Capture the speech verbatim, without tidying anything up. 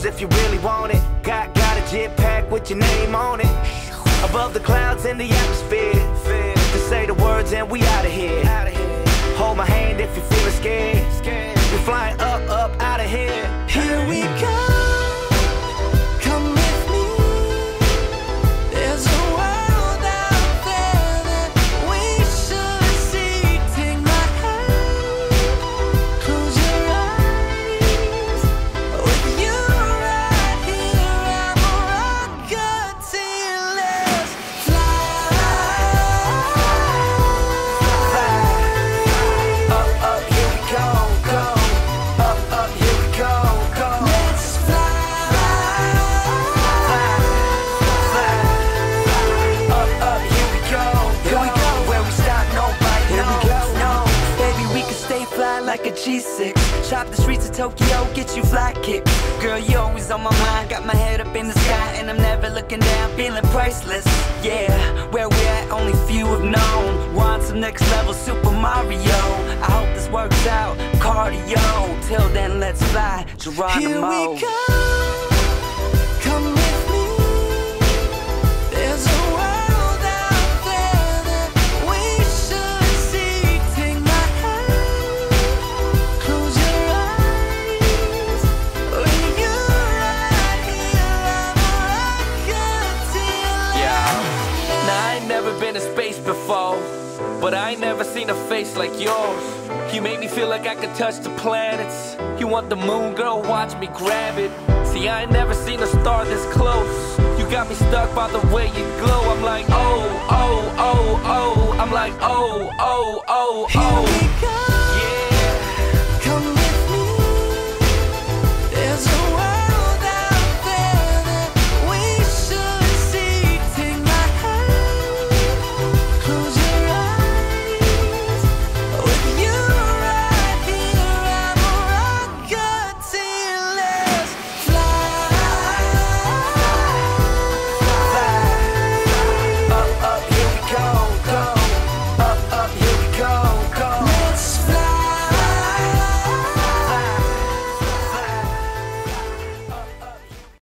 cruise if you really want it. Got, got a jetpack with your name on it. Above the clouds in the atmosphere. To say the words and we outta here. Hold my hand if you're feeling scared. We're flying up, up, outta here. Here we go. Come with me. There's a world out there that we should see. Take my hand, close your eyes. With you right here, I'm a rocket till let's fly. Up, up, here we go, go. Up, up, here we go, go. Let's fly. Up, up, here we go, here we go. Where we stop, nobody knows. No, Baby, we can stay fly like a G six. Chop the streets of Tokyo, get you fly kicks. Girl, you always on my mind. Got my head up in the sky and I'm never looking down, feeling priceless. Yeah, where we at, only few have known. We're on some next level Super Mario. I hope this works out, cardio. Till then, let's fly, Geronimo. Here we go. Come with me. There's a world out there that we should see. Take my hand, close your eyes. When you're right here, I'm a rocket till Yeah. Now I ain't never been to space before, but I ain't never seen a face like yours. You make me feel like I could touch the planets. You want the moon, girl, watch me grab it. See, I ain't never seen a star this close. You got me stuck by the way you glow. I'm like, oh, oh, oh, oh. I'm like, oh, oh, oh, Here oh. we